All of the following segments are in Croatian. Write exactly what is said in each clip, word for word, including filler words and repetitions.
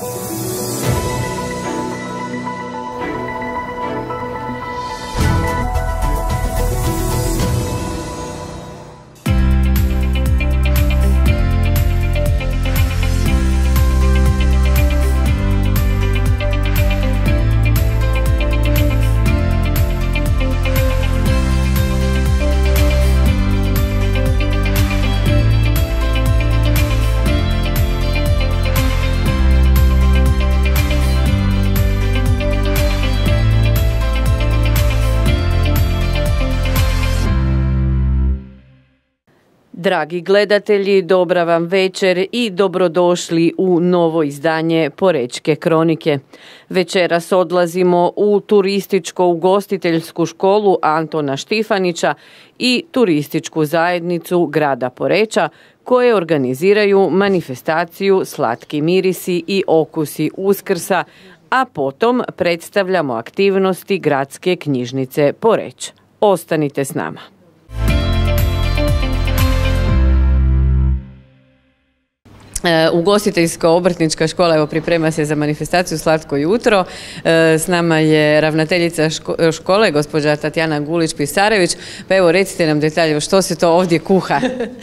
Dragi gledatelji, dobra vam večer i dobrodošli u novo izdanje Porečke kronike. Večeras odlazimo u turističko-ugostiteljsku školu Antona Štifanića i turističku zajednicu grada Poreča, koje organiziraju manifestaciju Slatki mirisi i okusi Uskrsa, a potom predstavljamo aktivnosti Gradske knjižnice Poreč. Ostanite s nama. Ugostiteljska obrtnička škola evo priprema se za manifestaciju Slatko jutro. S nama je ravnateljica škole, gospođa Tatjana Gulić-Pisarević. Pa evo recite nam detalje, što se to ovdje kuha?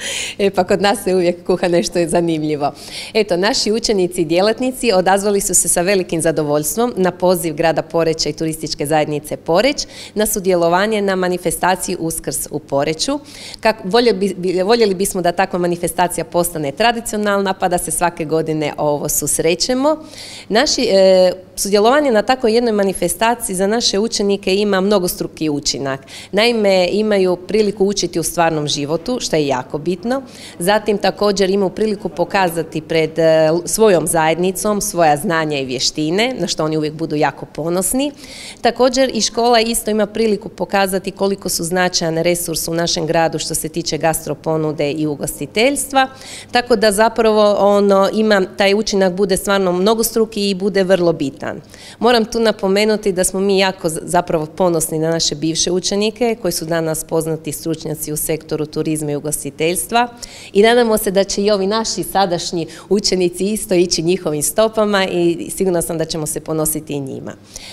E pa kod nas se uvijek kuha nešto je zanimljivo. Eto, naši učenici i djelatnici odazvali su se sa velikim zadovoljstvom na poziv grada Poreča i turističke zajednice Poreč na sudjelovanje na manifestaciji Uskrs u Poreču. Kak, voljeli, bi, voljeli bismo da takva manifestacija postane tradicionalna, pa da se svake godine ovo susrećemo. Naši, e, sudjelovanje na tako jednoj manifestaciji za naše učenike ima mnogostruki učinak. Naime, imaju priliku učiti u stvarnom životu, što je jako bitno. Zatim također imaju priliku pokazati pred e, svojom zajednicom svoja znanja i vještine, na što oni uvijek budu jako ponosni. Također i škola isto ima priliku pokazati koliko su značajan resurs u našem gradu što se tiče gastroponude i ugostiteljstva, tako da zapravo ono ima, taj učinak bude stvarno mnogostruki i bude vrlo bitan. Moram tu napomenuti da smo mi jako zapravo ponosni na naše bivše učenike koji su danas poznati stručnjaci u sektoru turizma i ugostiteljstva i nadamo se da će i ovi naši sadašnji učenici isto ići njihovim stopama i sigurna sam da ćemo se ponositi i njima.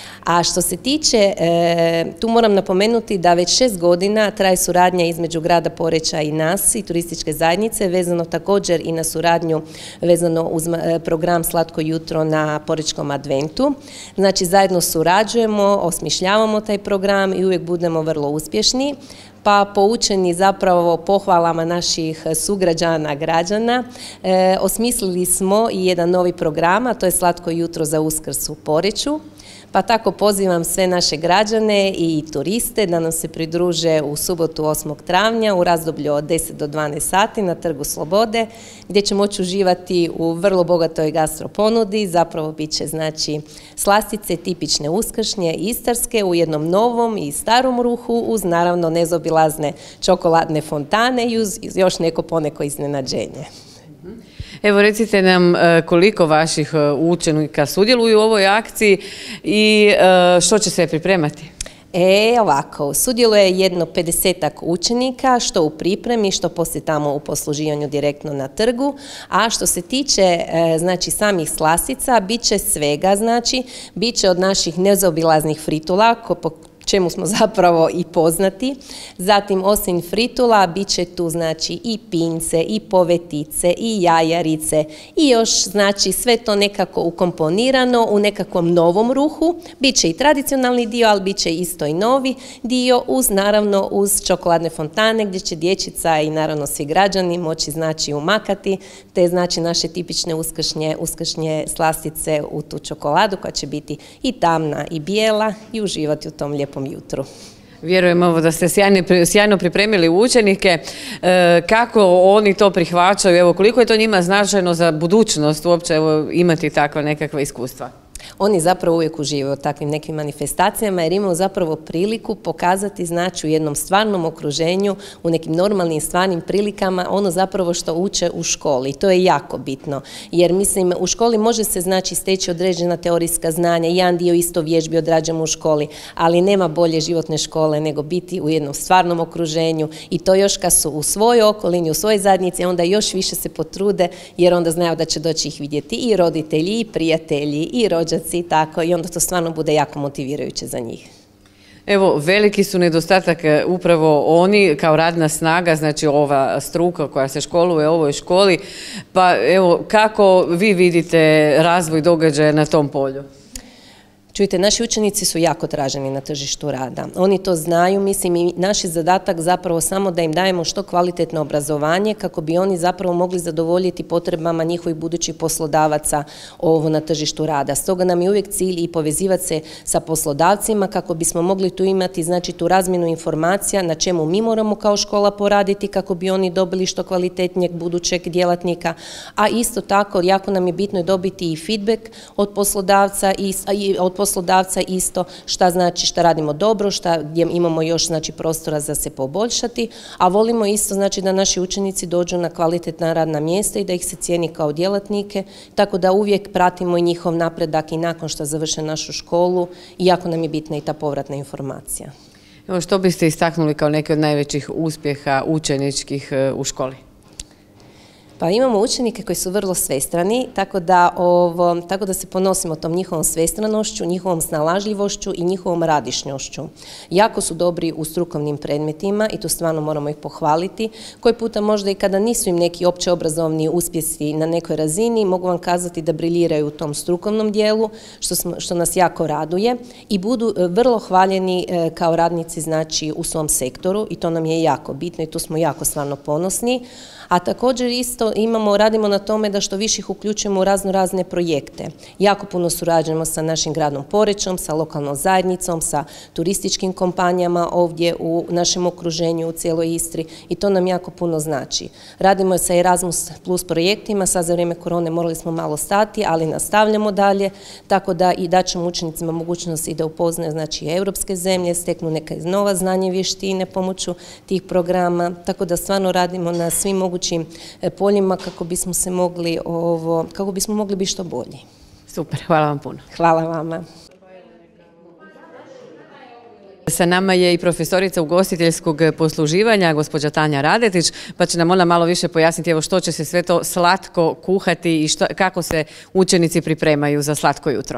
A što se tiče, e, tu moram napomenuti da već šest godina traje suradnja između grada Poreča i nas i turističke zajednice, vezano također i na suradnju vezano uz program Slatko jutro na Porečkom adventu. Znači zajedno surađujemo, osmišljavamo taj program i uvijek budemo vrlo uspješni. Pa poučeni zapravo pohvalama naših sugrađana, građana, e, osmislili smo i jedan novi program, a to je Slatko jutro za Uskrs u Poreču. Pa tako pozivam sve naše građane i turiste da nam se pridruže u subotu osmog travnja u razdoblju od deset do dvanaest sati na Trgu Slobode, gdje će moći uživati u vrlo bogatoj gastroponudi. Zapravo bit će znači slastice tipične uskršnje istarske u jednom novom i starom ruhu uz naravno nezaobilazne čokoladne fontane i uz još neko poneko iznenađenje. Evo recite nam koliko vaših učenika sudjeluju u ovoj akciji i što će se pripremati? E, ovako, sudjeluje jedno pedesetak učenika, što u pripremi, što poslije tamo u posluživanju direktno na trgu, a što se tiče, e, znači, samih slastica, bit će svega, znači, bit će od naših nezaobilaznih fritula, ko, po čemu smo zapravo i poznati. Zatim, osim fritula, bit će tu, znači, i pince, i povetice, i jajarice, i još, znači, sve to nekako ukomponirano u nekakvom novom ruhu. Biće i tradicionalni dio, ali bit će isto i novi dio, uz, naravno, uz čokoladne fontane, gdje će dječica i, naravno, svi građani moći, znači, umakati te, znači, naše tipične uskršnje, uskršnje slastice u tu čokoladu, koja će biti i tamna i bijela i uživati u tom lijepom jutru. Vjerujem da ste sjajno, sjajno pripremili učenike. E, kako oni to prihvaćaju? Evo, koliko je to njima značajno za budućnost uopće evo, imati takva nekakva iskustva? Oni zapravo uvijek uživaju u takvim nekim manifestacijama jer imaju zapravo priliku pokazati znači u jednom stvarnom okruženju, u nekim normalnim stvarnim prilikama ono zapravo što uče u školi. I to je jako bitno jer mislim u školi može se znači steći određena teorijska znanja, jedan dio isto vježbi odrađujemo u školi, ali nema bolje životne škole nego biti u jednom stvarnom okruženju i to još kad su u svojoj okolini, u svojoj zajednici, onda još više se potrude jer onda znaju da će doći ih vidjeti i roditelji, i prijatelji, i rođaci i tako i onda to stvarno bude jako motivirajuće za njih. Evo, veliki su nedostatak upravo oni kao radna snaga, znači ova struka koja se školuje u ovoj školi, pa evo, kako vi vidite razvoj događaja na tom polju? Čujte, naši učenici su jako traženi na tržištu rada. Oni to znaju, mislim i naš je zadatak zapravo samo da im dajemo što kvalitetno obrazovanje kako bi oni zapravo mogli zadovoljiti potrebama njihovih budućih poslodavaca ovo na tržištu rada. Stoga nam je uvijek cilj i povezivati se sa poslodavcima kako bismo mogli tu imati znači tu razmjenu informacija na čemu mi moramo kao škola poraditi kako bi oni dobili što kvalitetnijeg budućeg djelatnika, a isto tako jako nam je bitno dobiti i feedback od poslodavca i od poslodavca isto šta znači šta radimo dobro, šta gdje imamo još znači prostora za se poboljšati, a volimo isto znači da naši učenici dođu na kvalitetna radna mjesta i da ih se cijeni kao djelatnike, tako da uvijek pratimo i njihov napredak i nakon što završe našu školu i jako nam je bitna i ta povratna informacija. Evo, što biste istaknuli kao neke od najvećih uspjeha učeničkih u školi? Pa imamo učenike koji su vrlo svestrani, tako da, ovo, tako da se ponosimo tom njihovom svestranošću, njihovom snalažljivošću i njihovom radišnjošću. Jako su dobri u strukovnim predmetima i tu stvarno moramo ih pohvaliti. Koji puta možda i kada nisu im neki općeobrazovni uspjesi na nekoj razini, mogu vam kazati da briljiraju u tom strukovnom dijelu, što, smo, što nas jako raduje i budu vrlo hvaljeni kao radnici znači, u svom sektoru i to nam je jako bitno i tu smo jako stvarno ponosni. A također isto imamo, radimo na tome da što više ih uključujemo u razno razne projekte. Jako puno surađujemo sa našim gradom Porečom, sa lokalnom zajednicom, sa turističkim kompanijama ovdje u našem okruženju u cijeloj Istri i to nam jako puno znači. Radimo sa Erasmus plus projektima, sad za vrijeme korone morali smo malo stati, ali nastavljamo dalje, tako da i daćemo učenicima mogućnost i da upoznaju znači europske zemlje, steknu neka nova znanja i vještine pomoću tih programa, tako da stvarno radimo na svim mogućim poljima kako bismo se mogli ovo, kako bismo mogli biti što bolji. Super, hvala vam puno. Hvala vama. Sa nama je i profesorica ugostiteljskog posluživanja, gospođa Tanja Radetić, pa će nam ona malo više pojasniti evo što će se sve to slatko kuhati i što, kako se učenici pripremaju za slatko jutro.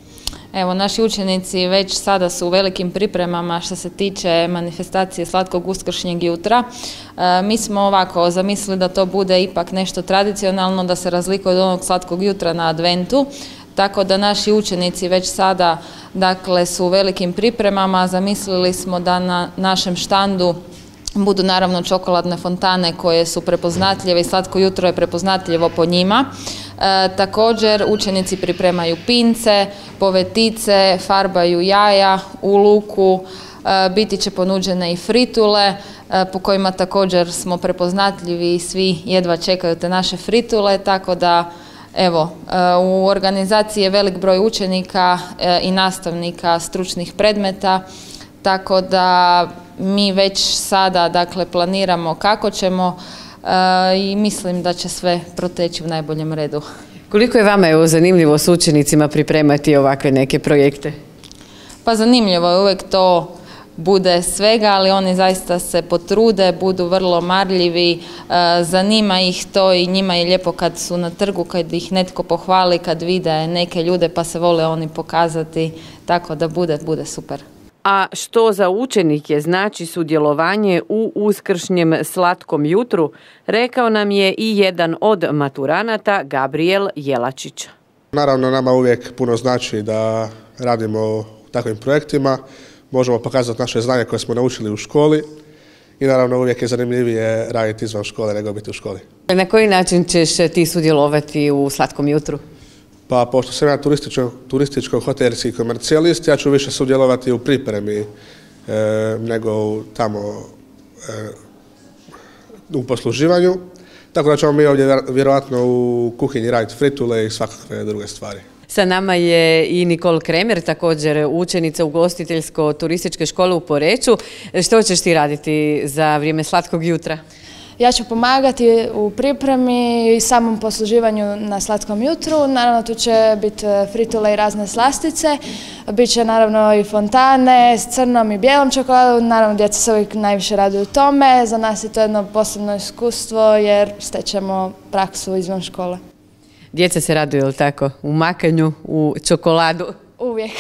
Evo, naši učenici već sada su u velikim pripremama što se tiče manifestacije slatkog uskršnjeg jutra. E, mi smo ovako zamislili da to bude ipak nešto tradicionalno, da se razlikuje od onog slatkog jutra na adventu. Tako da naši učenici već sada dakle, su u velikim pripremama. Zamislili smo da na našem štandu budu naravno čokoladne fontane koje su prepoznatljive i slatko jutro je prepoznatljivo po njima. E, također učenici pripremaju pince, povetice, farbaju jaja u luku, e, biti će ponuđene i fritule e, po kojima također smo prepoznatljivi i svi jedva čekaju te naše fritule, tako da evo, u organizaciji je velik broj učenika e, i nastavnika stručnih predmeta, tako da mi već sada dakle, planiramo kako ćemo e, i mislim da će sve proteći u najboljem redu. Koliko je vama evo, zanimljivo s učenicima pripremati ovakve neke projekte? Pa zanimljivo je uvijek to bude svega, ali oni zaista se potrude, budu vrlo marljivi, e, zanima ih to i njima je lijepo kad su na trgu, kad ih netko pohvali, kad vide neke ljude pa se vole oni pokazati, tako da bude, bude super. A što za učenike znači sudjelovanje u uskršnjem slatkom jutru, rekao nam je i jedan od maturanata, Gabriel Jelačić. Naravno, nama uvijek puno znači da radimo u takvim projektima, možemo pokazati naše znanje koje smo naučili u školi i naravno uvijek je zanimljivije raditi izvan škole nego biti u školi. Na koji način ćeš ti sudjelovati u slatkom jutru? Pa pošto sam ja turističko-hotelski komercijalist, ja ću više sudjelovati u pripremi e, nego tamo e, u posluživanju. Tako da ćemo mi ovdje vjerojatno u kuhinji raditi fritule i svakakve druge stvari. Sa nama je i Nikol Kremer, također učenica ugostiteljsko-turističke škole u Poreču. Što ćeš ti raditi za vrijeme slatkog jutra? Ja ću pomagati u pripremi i samom posluživanju na slatkom jutru. Naravno, tu će biti fritule i razne slastice. Biće naravno i fontane s crnom i bijelom čokoladom. Naravno, djeca se uvijek najviše raduju tome. Za nas je to jedno posebno iskustvo jer stećemo praksu izvan škole. Djeca se raduju, ili tako? U makanju, u čokoladu? Uvijek.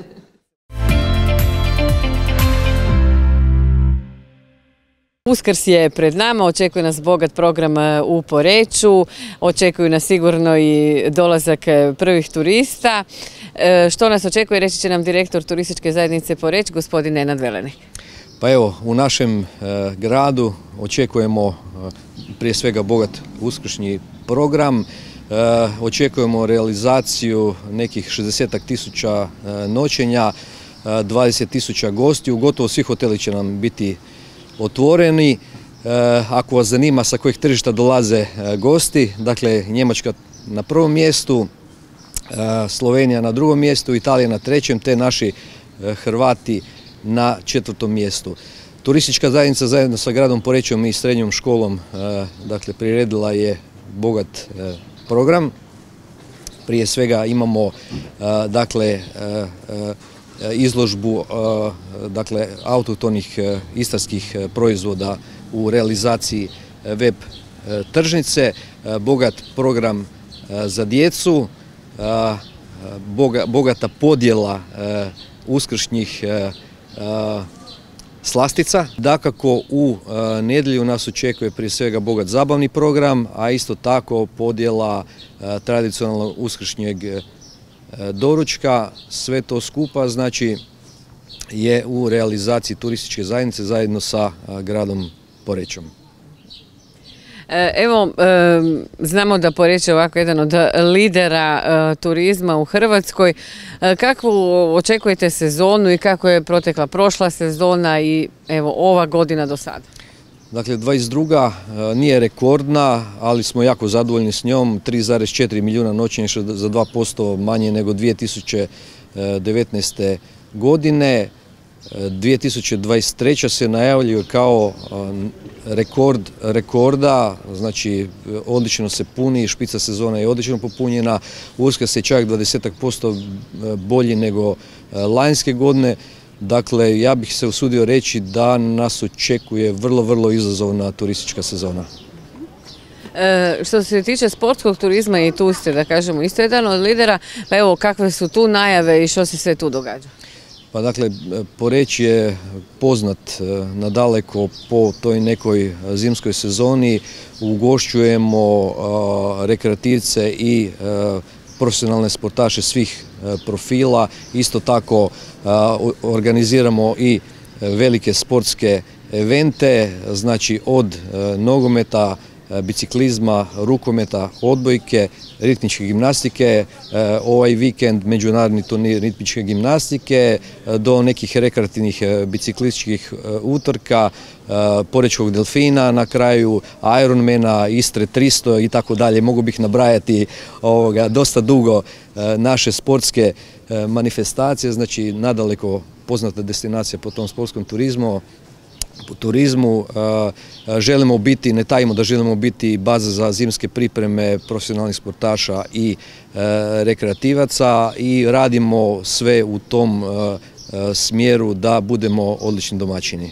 Uskrs je pred nama, očekuje nas bogat program u Poreču, očekuju nas sigurno i dolazak prvih turista. Što nas očekuje, reći će nam direktor turističke zajednice Poreć, gospodin Nenad Velenik. Pa evo, u našem e, gradu očekujemo e, prije svega bogat uskršnji program, e, očekujemo realizaciju nekih šezdeset tisuća e, noćenja, e, dvadeset tisuća gostiju, gotovo svi hoteli će nam biti otvoreni. Ako vas zanima sa kojih tržišta dolaze gosti, dakle Njemačka na prvom mjestu, Slovenija na drugom mjestu, Italija na trećem, te naši Hrvati na četvrtom mjestu. Turistička zajednica zajedno sa gradom Porečom i srednjom školom dakle priredila je bogat program. Prije svega imamo dakle izložbu dakle, autohtonih istarskih proizvoda u realizaciji web tržnice, bogat program za djecu, bogata podjela uskršnjih slastica. Dakako u nedjelju nas očekuje prije svega bogat zabavni program, a isto tako podjela tradicionalnog uskršnjeg doručka. Sve to skupa znači je u realizaciji turističke zajednice zajedno sa gradom Porečom. Evo, znamo da Poreč je ovako jedan od lidera turizma u Hrvatskoj. Kakvu očekujete sezonu i kako je protekla prošla sezona i evo ova godina do sada? Dakle, dvadeset druga nije rekordna, ali smo jako zadovoljni s njom. tri zarez četiri milijuna noćenja, za dva posto manje nego dvije tisuće devetnaeste. godine. dvije tisuće dvadeset treća. se najavljuje kao rekord rekorda, znači odlično se puni, špica sezona je odlično popunjena, Uskrs je čak dvadeset posto bolji nego lanjske godine. Dakle, ja bih se usudio reći da nas očekuje vrlo, vrlo izazovna turistička sezona. E, što se tiče sportskog turizma i tu ste, da kažemo, isto jedan od lidera, pa evo kakve su tu najave i što se sve tu događa? Pa dakle, Poreč je poznat nadaleko po toj nekoj zimskoj sezoni, ugošćujemo rekreativce i profesionalne sportaše svih profila, isto tako organiziramo i velike sportske evente, znači od nogometa, biciklizma, rukometa, odbojke, ritmičke gimnastike, ovaj vikend međunarodni turnir ritmičke gimnastike, do nekih rekreativnih biciklističkih utrka, Porečkog delfina, na kraju Ironmana, Istre tristo i tako dalje. Mogu bih nabrajati ovoga, dosta dugo naše sportske manifestacije, znači nadaleko poznata destinacija po tom sportskom turizmu. Po turizmu želimo biti, ne tajimo da želimo biti baza za zimske pripreme profesionalnih sportaša i rekreativaca i radimo sve u tom smjeru da budemo odlični domaćini.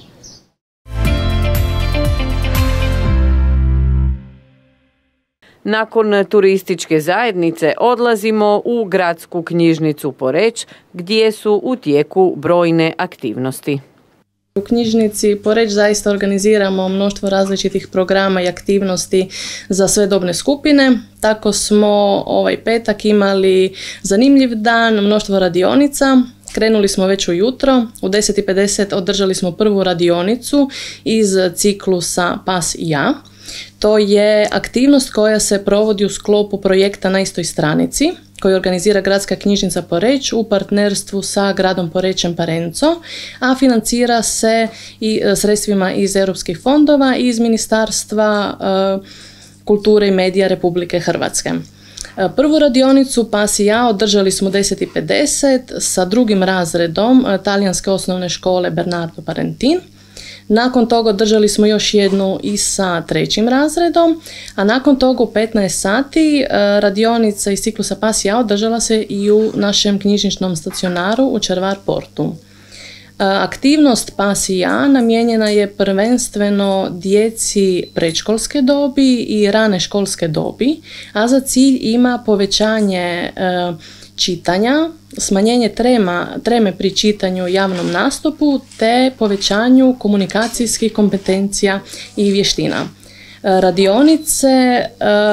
Nakon turističke zajednice odlazimo u gradsku knjižnicu Poreč gdje su u tijeku brojne aktivnosti. U knjižnici Poreč zaista organiziramo mnoštvo različitih programa i aktivnosti za sve dobne skupine. Tako smo ovaj petak imali zanimljiv dan, mnoštvo radionica. Krenuli smo već ujutro, u deset i pedeset održali smo prvu radionicu iz ciklusa Pas i ja. To je aktivnost koja se provodi u sklopu projekta Na istoj stranici, koji organizira Gradska knjižnica Poreč u partnerstvu sa gradom Porečem Parenco, a financira se i sredstvima iz europskih fondova i iz Ministarstva kulture i medija Republike Hrvatske. Prvu radionicu Pas i ja održali smo u deset i pedeset sa drugim razredom talijanske osnovne škole Bernardo Parentin. Nakon toga održali smo još jednu i sa trećim razredom, a nakon toga u petnaest sati radionica iz ciklusa Pas i ja održala se i u našem knjižničnom stacionaru u Červar Portu. Aktivnost Pas i ja namijenjena je prvenstveno djeci predškolske dobi i rane školske dobi, a za cilj ima povećanje e, čitanja, smanjenje trema, treme pri čitanju i javnom nastupu te povećanju komunikacijskih kompetencija i vještina. E, radionice e,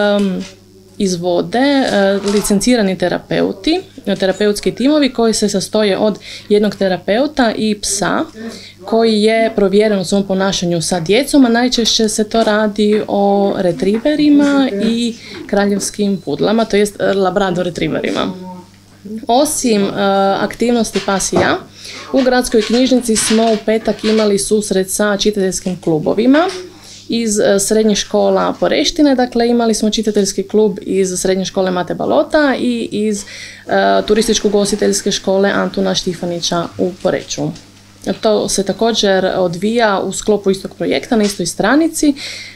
izvode e, licencirani terapeuti, terapeutski timovi koji se sastoje od jednog terapeuta i psa koji je provjeren u svom ponašanju sa djecom, a najčešće se to radi o retriverima i kraljevskim pudlama, to jest labrador retriverima. Osim uh, aktivnosti Pas i ja, u gradskoj knjižnici smo u petak imali susret sa čitateljskim klubovima iz srednje škola Poreštine, dakle imali smo čitateljski klub iz srednje škole Mate Balota i iz uh, turističko-ugostiteljske škole Antuna Štifanića u Poreču. To se također odvija u sklopu istog projekta na istoj stranici, uh,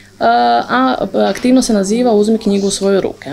a aktivno se naziva Uzmi knjigu u svoje ruke.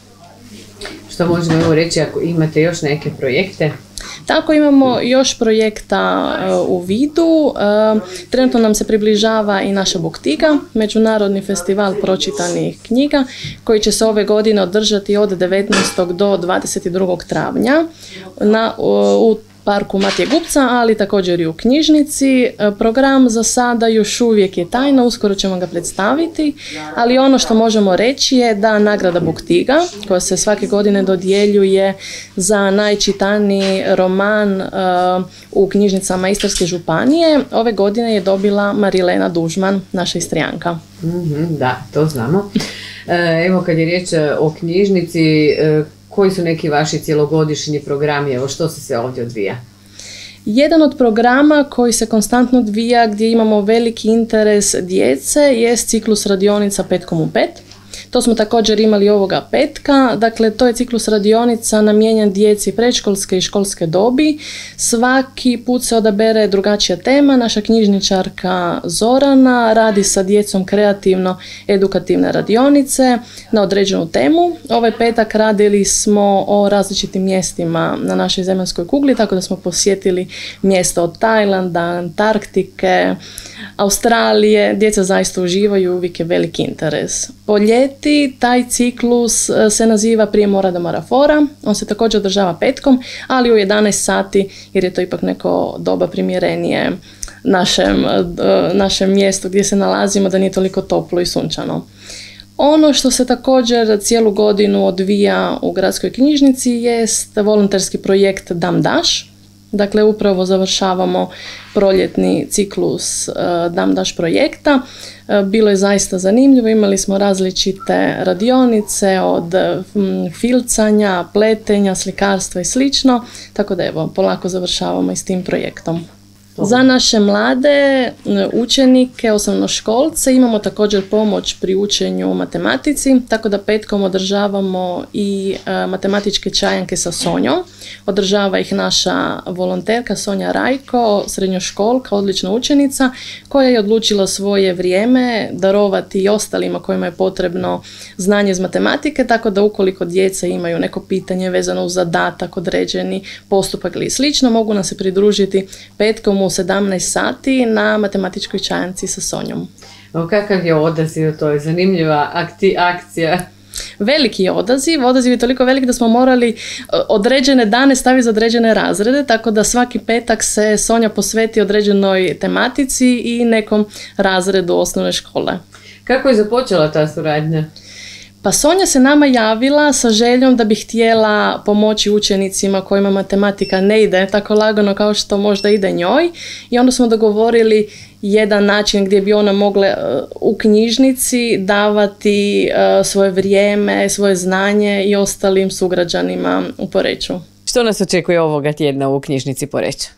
Što možemo evo reći ako imate još neke projekte? Tako imamo još projekta uh, u vidu. Uh, trenutno nam se približava i naša Buktiga, Međunarodni festival pročitanih knjiga, koji će se ove godine održati od devetnaestog do dvadeset drugog travnja na, uh, u parku Matije Gupca, ali također i u knjižnici. Program za sada još uvijek je tajna, uskoro ćemo ga predstaviti, ali ono što možemo reći je da nagrada Buktiga, koja se svake godine dodjeljuje za najčitaniji roman uh, u knjižnicama Istarske županije, ove godine je dobila Marilena Dužman, naša Istrijanka. Mm-hmm, da, to znamo. Evo kad je riječ o knjižnici, koji su neki vaši cjelogodišnji programi, evo što se sve ovdje odvija? Jedan od programa koji se konstantno odvija gdje imamo veliki interes djece je ciklus radionica Petkom u pet. To smo također imali ovoga petka, dakle to je ciklus radionica namijenjen djeci predškolske i školske dobi. Svaki put se odabere drugačija tema, naša knjižničarka Zorana radi sa djecom kreativno edukativne radionice na određenu temu. Ovaj petak radili smo o različitim mjestima na našoj zemaljskoj kugli, tako da smo posjetili mjesto od Tajlanda, Antarktike, Australije. Djeca zaista uživaju, uvijek je veliki interes. Po ljeti taj ciklus se naziva Prije mora do marafora, on se također održava petkom, ali u jedanaest sati jer je to ipak neko doba primjerenije našem, našem mjestu gdje se nalazimo, da nije toliko toplo i sunčano. Ono što se također cijelu godinu odvija u gradskoj knjižnici jest volonterski projekt Dam Daš. Dakle, upravo završavamo proljetni ciklus uh, Dam Daš projekta. Uh, bilo je zaista zanimljivo, imali smo različite radionice od um, filcanja, pletenja, slikarstva i slično, tako da evo, polako završavamo i s tim projektom. Za naše mlade učenike, osnovnoškolce imamo također pomoć pri učenju matematici, tako da petkom održavamo i e, matematičke čajanke sa Sonjom. Održava ih naša volonterka Sonja Rajko, srednjoškolka, odlična učenica, koja je odlučila svoje vrijeme darovati i ostalima kojima je potrebno znanje iz matematike, tako da ukoliko djeca imaju neko pitanje vezano uz zadatak, određeni postupak ili slično, mogu nam se pridružiti petkom u sedamnaest sati na matematičkoj čajanci sa Sonjom. O, kakav je odaziv, to je zanimljiva akti, akcija. Veliki je odaziv, odaziv je toliko velik da smo morali određene dane staviti za određene razrede, tako da svaki petak se Sonja posveti određenoj tematici i nekom razredu osnovne škole. Kako je započela ta suradnja? Pa Sonja se nama javila sa željom da bi htjela pomoći učenicima kojima matematika ne ide tako lagano kao što možda ide njoj, i onda smo dogovorili jedan način gdje bi ona mogla u knjižnici davati svoje vrijeme, svoje znanje i ostalim sugrađanima u Poreču. Što nas očekuje ovoga tjedna u knjižnici Poreč?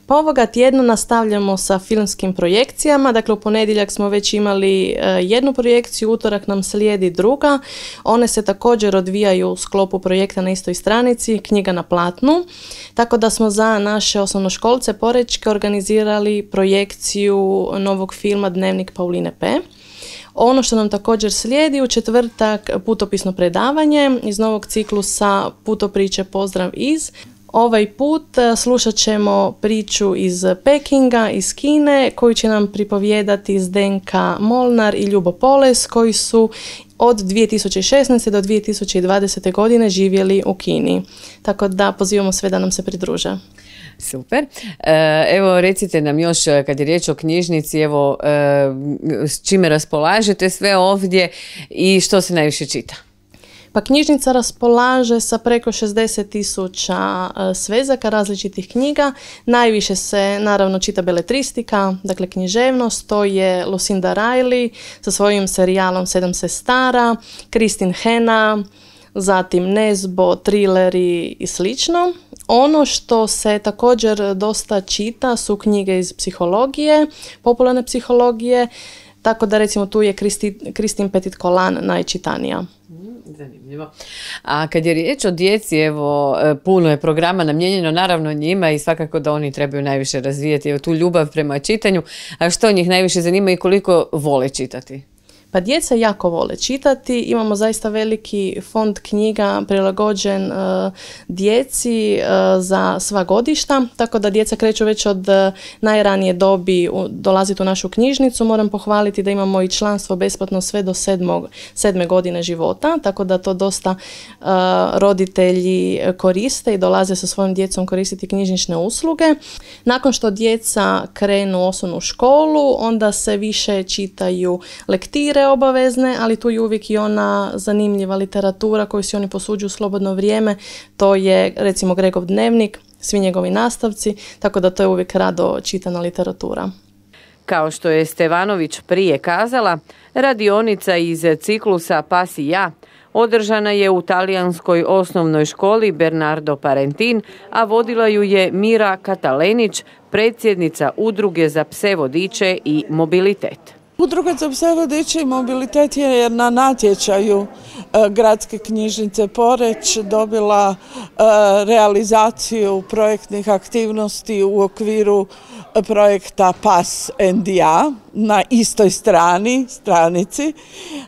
Pa ovoga tjedna nastavljamo sa filmskim projekcijama, dakle u ponedjeljak smo već imali uh, jednu projekciju, utorak nam slijedi druga. One se također odvijaju u sklopu projekta na istoj stranici, knjiga na platnu, tako da smo za naše osnovnoškolce porečke organizirali projekciju novog filma Dnevnik Pauline P. Ono što nam također slijedi u četvrtak putopisno predavanje iz novog ciklusa Putopriče Pozdrav iz. Ovaj put slušat ćemo priču iz Pekinga, iz Kine, koju će nam pripovijedati Zdenka Molnar i Ljubo Poles, koji su od dvije tisuće šesnaeste do dvije tisuće dvadesete godine živjeli u Kini. Tako da pozivamo sve da nam se pridruže. Super. Evo recite nam još kad je riječ o knjižnici, evo s čime raspolažete sve ovdje i što se najviše čita? Pa knjižnica raspolaže sa preko šezdeset tisuća svezaka različitih knjiga. Najviše se naravno čita beletristika, dakle književnost, to je Lucinda Riley sa svojim serijalom Sedam sestara, Kristin Hena, zatim Nesbo, trileri i slično. Ono što se također dosta čita su knjige iz psihologije, popularne psihologije, tako da recimo tu je Kristin Petit-Kolan najčitanija. Zanimljivo. A kad je riječ o djeci, evo, puno je programa namijenjeno naravno njima i svakako da oni trebaju najviše razvijati evo, tu ljubav prema čitanju. A što njih najviše zanima i koliko vole čitati? Pa djeca jako vole čitati, imamo zaista veliki fond knjiga prilagođen uh, djeci uh, za sva godišta, tako da djeca kreću već od uh, najranije dobi u, dolaziti u našu knjižnicu. Moram pohvaliti da imamo i članstvo besplatno sve do sedmog, sedme godine života, tako da to dosta uh, roditelji koriste i dolaze sa svojom djecom koristiti knjižnične usluge. Nakon što djeca krenu u osnovnu školu, onda se više čitaju lektire obavezne, ali tu je uvijek i ona zanimljiva literatura koju si oni posuđuju u slobodno vrijeme. To je recimo Gregov dnevnik, svi njegovi nastavci, tako da to je uvijek rado čitana literatura. Kao što je Stevanović prije kazala, radionica iz ciklusa Pas i ja održana je u talijanskoj osnovnoj školi Bernardo Parentin, a vodila ju je Mira Katalenić, predsjednica Udruge za pse vodiče i mobilitet. Udruga za pse vodiče i mobilitet je na natječaju e, Gradske knjižnice Poreč dobila e, realizaciju projektnih aktivnosti u okviru projekta Pas and ja na istoj strani, stranici e,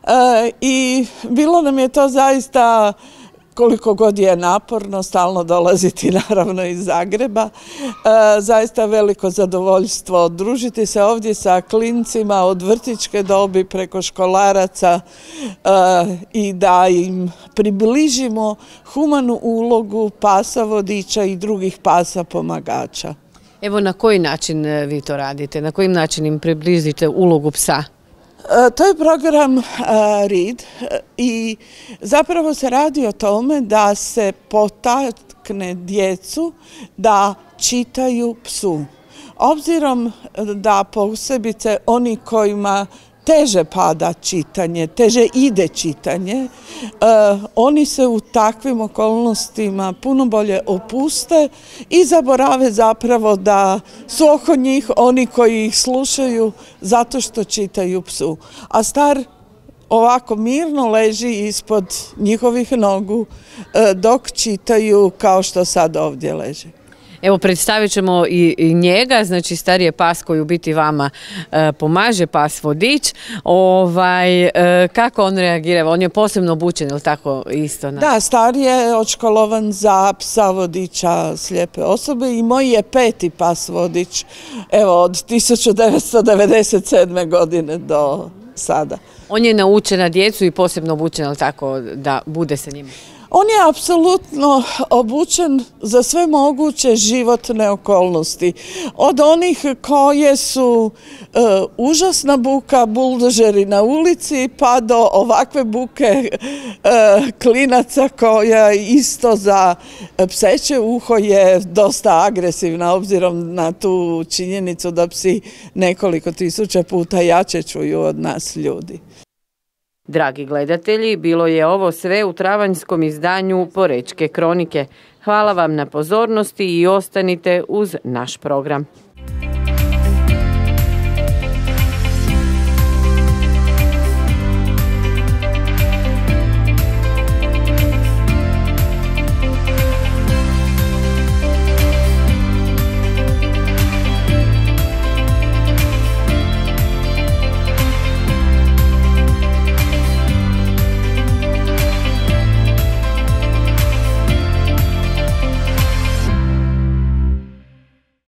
i bilo nam je to zaista, koliko god je naporno stalno dolaziti naravno iz Zagreba, e, zaista veliko zadovoljstvo družiti se ovdje sa klincima od vrtićke dobi preko školaraca e, i da im približimo humanu ulogu pasa vodiča i drugih pasa pomagača. Evo na koji način vi to radite, na koji način im približite ulogu psa? To je program uh, Read i zapravo se radi o tome da se potakne djecu da čitaju psu. Obzirom da posebice oni kojima teže pada čitanje, teže ide čitanje, uh, oni se u takvim okolnostima puno bolje opuste i zaborave zapravo da su oko njih oni koji ih slušaju zato što čitaju psu. A star ovako mirno leži ispod njihovih nogu uh, dok čitaju kao što sad ovdje leži. Evo predstavit ćemo i, i njega, znači star je pas koji u biti vama e, pomaže, pas vodič. Ovaj, e, kako on reagira? On je posebno obučen, ili tako isto? Na... Da, star je odškolovan za psa vodiča slijepe osobe i moj je peti pas vodič, evo od tisuću devetsto devedeset sedme godine do sada. On je naučen na djecu i posebno obučen, ili tako, da bude sa njima? On je apsolutno obučen za sve moguće životne okolnosti. Od onih koje su e, užasna buka, buldožeri na ulici, pa do ovakve buke e, klinaca koja isto za pseće uho je dosta agresivna, obzirom na tu činjenicu da psi nekoliko tisuća puta jače čuju od nas ljudi. Dragi gledatelji, bilo je ovo sve u travanjskom izdanju Porečke kronike. Hvala vam na pozornosti i ostanite uz naš program.